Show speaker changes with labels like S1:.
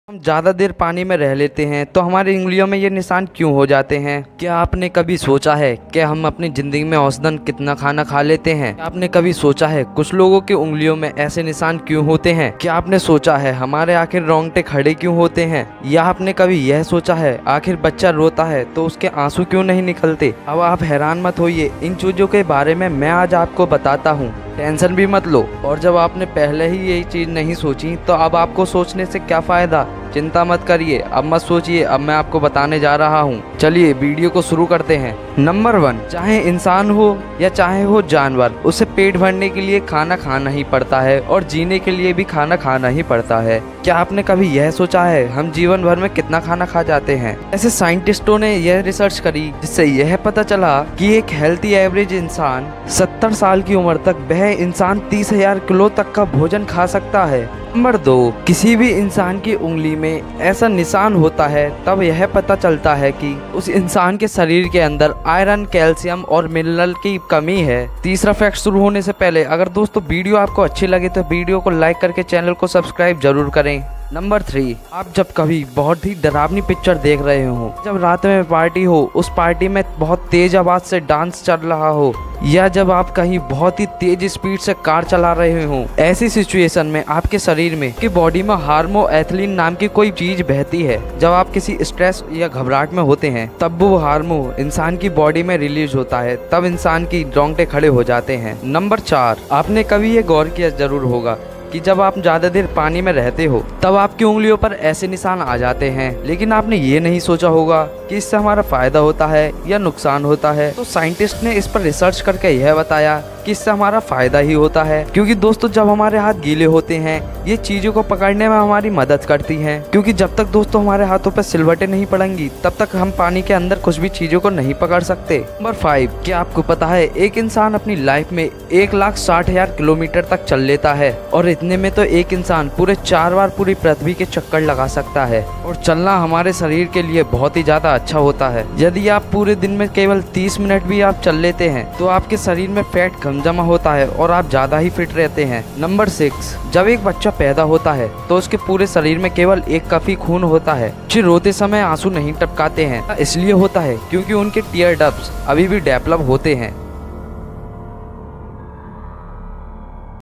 S1: हम ज़्यादा देर पानी में रह लेते हैं तो हमारी उंगलियों में ये निशान क्यों हो जाते हैं। क्या आपने कभी सोचा है कि हम अपनी ज़िंदगी में औसतन कितना खाना खा लेते हैं। क्या आपने कभी सोचा है कुछ लोगों की उंगलियों में ऐसे निशान क्यों होते हैं। क्या आपने सोचा है हमारे आखिर रोंगटे खड़े क्यों होते हैं। या आपने कभी यह सोचा है आखिर बच्चा रोता है तो उसके आंसू क्यों नहीं निकलते। अब आप हैरान मत होइए, इन चीज़ों के बारे में मैं आज आपको बताता हूँ। टेंशन भी मत लो, और जब आपने पहले ही यही चीज़ नहीं सोची तो अब आपको सोचने से क्या फ़ायदा। चिंता मत करिए, अब मत सोचिए, अब मैं आपको बताने जा रहा हूँ। चलिए वीडियो को शुरू करते हैं। नंबर 1, चाहे इंसान हो या चाहे हो जानवर, उसे पेट भरने के लिए खाना खाना ही पड़ता है और जीने के लिए भी खाना खाना ही पड़ता है। क्या आपने कभी यह सोचा है हम जीवन भर में कितना खाना खा जाते हैं। ऐसे साइंटिस्टों ने यह रिसर्च करी जिससे यह पता चला कि एक हेल्थी एवरेज इंसान 70 साल की उम्र तक वह इंसान 30,000 किलो तक का भोजन खा सकता है। नंबर 2, किसी भी इंसान की उंगली में ऐसा निशान होता है तब यह पता चलता है कि उस इंसान के शरीर के अंदर आयरन, कैल्शियम और मिनरल की कमी है। तीसरा फैक्ट शुरू होने से पहले अगर दोस्तों वीडियो आपको अच्छी लगे तो वीडियो को लाइक करके चैनल को सब्सक्राइब जरूर करें। नंबर 3, आप जब कभी बहुत ही डरावनी पिक्चर देख रहे हो, जब रात में पार्टी हो, उस पार्टी में बहुत तेज आवाज से डांस चल रहा हो, या जब आप कहीं बहुत ही तेज स्पीड से कार चला रहे हो, ऐसी सिचुएशन में आपके शरीर में की बॉडी में हार्मोएथिलीन नाम की कोई चीज बहती है। जब आप किसी स्ट्रेस या घबराहट में होते हैं तब वो हार्मो इंसान की बॉडी में रिलीज होता है, तब इंसान की रोंगटे खड़े हो जाते हैं। नंबर 4, आपने कभी ये गौर किया जरूर होगा कि जब आप ज्यादा देर पानी में रहते हो तब आपकी उंगलियों पर ऐसे निशान आ जाते हैं, लेकिन आपने ये नहीं सोचा होगा कि इससे हमारा फायदा होता है या नुकसान होता है। तो साइंटिस्ट ने इस पर रिसर्च करके यह बताया कि इससे हमारा फायदा ही होता है, क्योंकि दोस्तों जब हमारे हाथ गीले होते हैं ये चीजों को पकड़ने में हमारी मदद करती हैं, क्योंकि जब तक दोस्तों हमारे हाथों पर सिलवटें नहीं पड़ेंगी तब तक हम पानी के अंदर कुछ भी चीजों को नहीं पकड़ सकते। नंबर 5, क्या आपको पता है एक इंसान अपनी लाइफ में 1,60,000 किलोमीटर तक चल लेता है, और इतने में तो एक इंसान पूरे 4 बार पूरी पृथ्वी के चक्कर लगा सकता है। और चलना हमारे शरीर के लिए बहुत ही ज्यादा अच्छा होता है। यदि आप पूरे दिन में केवल 30 मिनट भी आप चल लेते हैं तो आपके शरीर में फैट कम जमा होता है और आप ज्यादा ही फिट रहते हैं। नंबर 6, जब एक बच्चा पैदा होता है तो उसके पूरे शरीर में केवल एक कप ही खून होता है। बच्चे रोते समय आंसू नहीं टपकाते हैं, इसलिए होता है क्योंकि उनके टीयर डक्ट्स अभी भी डेवलप होते हैं।